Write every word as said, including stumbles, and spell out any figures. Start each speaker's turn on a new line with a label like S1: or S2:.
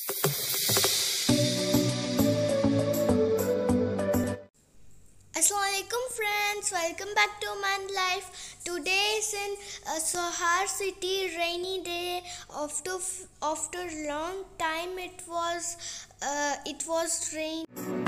S1: Assalamualaikum friends, welcome back to Man Life. Today is in uh, Sohar city, rainy day. After after long time, it was uh, it was rain.